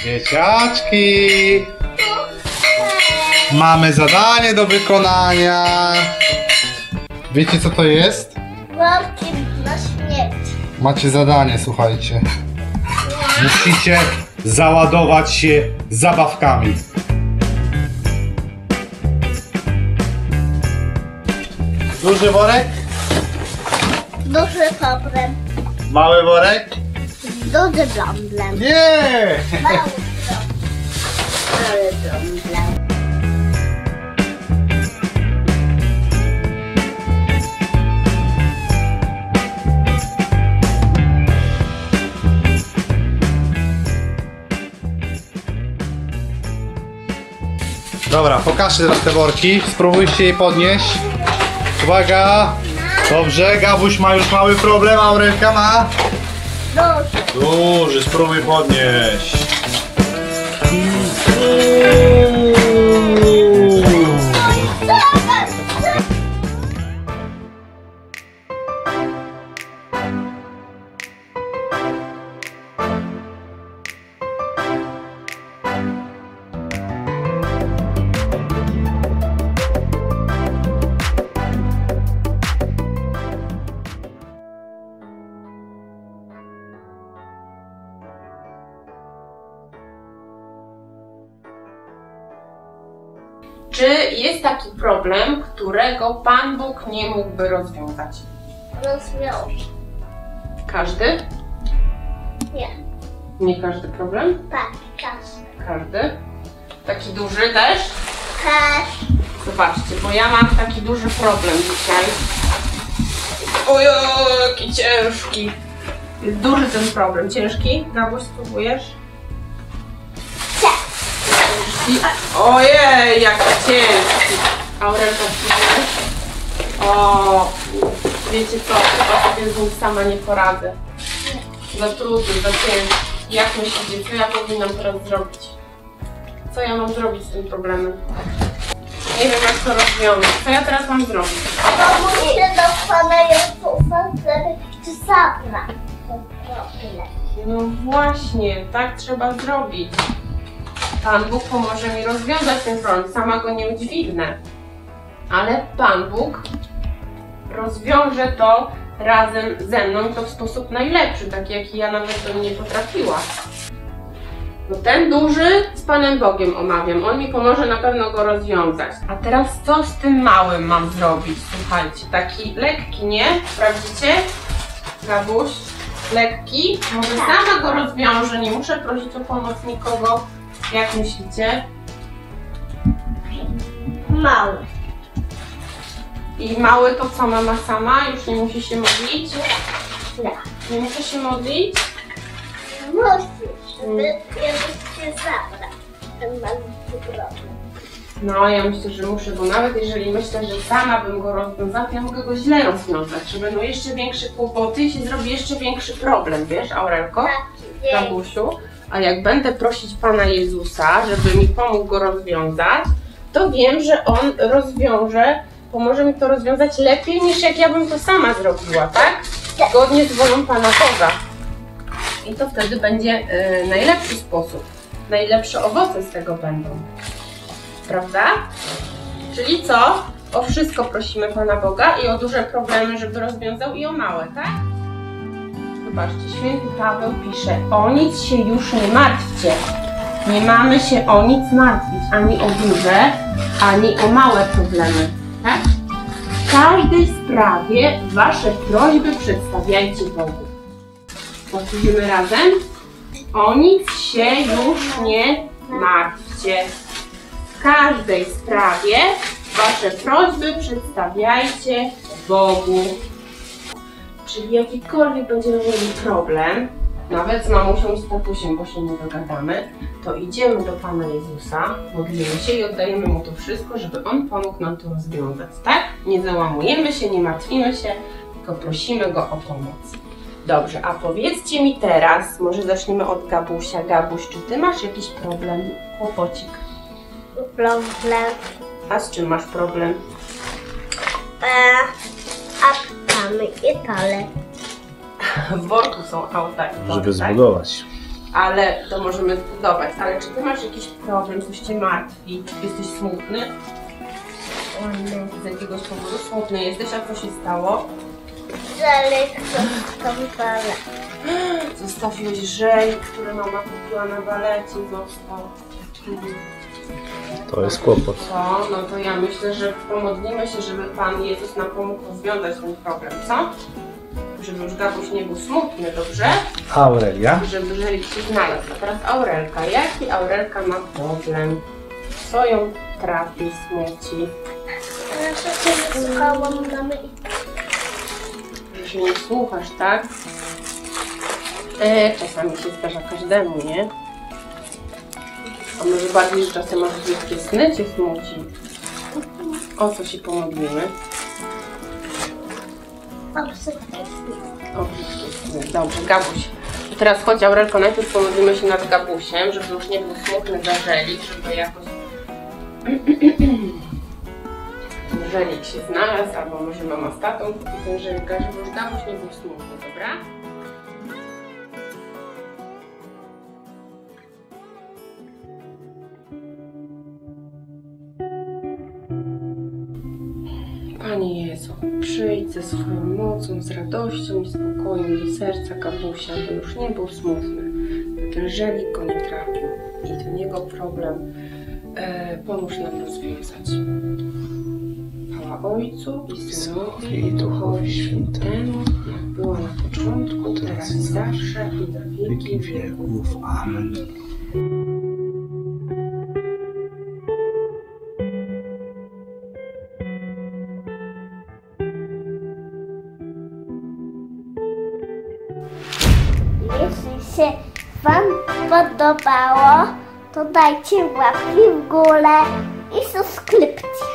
Dzieciaczki! Mamy zadanie do wykonania. Wiecie co to jest? Worki na śmierć. Macie zadanie, słuchajcie. Musicie załadować się zabawkami. Duży worek? Duży problem. Mały worek? Duży problem. Nie! Mały problem. Dobra, pokażcie teraz te worki. Spróbujcie je podnieść. Uwaga! Dobrze, Gabuś ma już mały problem, Aurelka ma? Duży. Duży, spróbuj podnieść. Czy jest taki problem, którego Pan Bóg nie mógłby rozwiązać? Rozwiąż. Każdy? Nie. Nie każdy problem? Tak, każdy. Każdy. Taki duży też? Też. Zobaczcie, bo ja mam taki duży problem dzisiaj. Ojoj, jaki ciężki. Jest duży ten problem. Ciężki? Gabuś, spróbujesz? Ciężki. Ojej, jaki ciężki. Aurelka, spróbujesz? O, wiecie co, chyba sobie z nim sama nie poradzę. Za trudny, za ciężki. Jak myślicie, co ja powinnam teraz zrobić? Co ja mam zrobić z tym problemem? Nie wiem, jak to rozwiązać. Co ja teraz mam zrobić? Pomóż się do Pana Jezusa, żeby Ci zabrać ten problem. No właśnie, tak trzeba zrobić. Pan Bóg pomoże mi rozwiązać ten problem. Sama go nie udźwignę. Ale Pan Bóg rozwiąże to razem ze mną i to w sposób najlepszy, taki jaki ja nawet bym nie potrafiła. No ten duży z Panem Bogiem omawiam. On mi pomoże na pewno go rozwiązać. A teraz co z tym małym mam zrobić? Słuchajcie, taki lekki, nie? Sprawdzicie? Gabuś? Lekki? Może sama go rozwiążę, nie muszę prosić o pomoc nikogo. Jak myślicie? Mały. I mały to co, mama sama? Już nie musi się modlić? Nie. Nie muszę się modlić? Musisz, żeby Jezus Cię zabrał. Ten malutki problem. No, ja myślę, że muszę, bo nawet jeżeli myślę, że sama bym go rozwiązała, to ja mogę go źle rozwiązać, że będą jeszcze większe kłopoty i się zrobi jeszcze większy problem, wiesz, Aurelko? Taki Gabusiu? A jak będę prosić Pana Jezusa, żeby mi pomógł go rozwiązać, to wiem, że On rozwiąże, pomoże mi to rozwiązać lepiej niż jak ja bym to sama zrobiła, tak? Zgodnie z wolą Pana Boga. I to wtedy będzie najlepszy sposób. Najlepsze owoce z tego będą. Prawda? Czyli co? O wszystko prosimy Pana Boga i o duże problemy, żeby rozwiązał i o małe, tak? Zobaczcie, święty Paweł pisze: o nic się już nie martwcie. Nie mamy się o nic martwić, ani o duże, ani o małe problemy, tak? W każdej sprawie wasze prośby przedstawiajcie Bogu. Powtórzymy razem. O nic się już nie martwcie. W każdej sprawie wasze prośby przedstawiajcie Bogu. Czyli jakikolwiek będziemy mieli problem, nawet z mamusią i z tatusiem, bo się nie dogadamy, to idziemy do Pana Jezusa, modlimy się i oddajemy Mu to wszystko, żeby On pomógł nam to rozwiązać, tak? Nie załamujemy się, nie martwimy się, tylko prosimy Go o pomoc. Dobrze, a powiedzcie mi teraz, może zaczniemy od Gabusia. Gabuś, czy Ty masz jakiś problem, kłopocik? problem. A z czym masz problem? Autami i tale. W worku są auta i tory, Żeby tak? zbudować. ale to możemy zbudować. Ale czy ty masz jakiś problem, coś cię martwi, jesteś smutny? O nie, z jakiegoś powodu smutny jesteś, a co się stało? Żelek tam palę. Zostawiłeś żel, który mama kupiła na balecie, został. To jest kłopot. Co? No to ja myślę, że pomodlimy się, żeby Pan Jezus nam pomógł rozwiązać ten problem, co? Żeby już Gabuś nie był smutny, dobrze? Aurelia? Żeby żelik się znalazł. A teraz Aurelka. Jaki Aurelka ma problem? Co ją trapi, smuci? Ja się nie słuchałam mamy i Że się nie słuchasz, tak? Czasami się zdarza każdemu, nie? A może bardziej, że czasem masz brzydkie sny cię smuci? O co się pomodlimy? mam sypkę. O brzydkie sny. Dobrze, Gabuś. To teraz chodź, Aurelko, najpierw pomodlimy się nad Gabusiem, żeby już nie był smutny za żelik, żeby jakoś żelik się znalazł, albo może mama z tatą kupi ten żelika, żeby już Gabuś nie był smutny, dobra? Panie Jezu, przyjdź ze swoją mocą, z radością i spokojem do serca Gabusia, by już nie był smutny, by ten żelik go nie trafił i ten jego problem pomóż nam rozwiązać. Chwała Ojcu i Synowi i Duchowi Świętemu, jak było na początku, teraz i zawsze i do wieki wieków. Amen. Jeśli się Wam podobało, to dajcie łapki w górę i subskrypcję.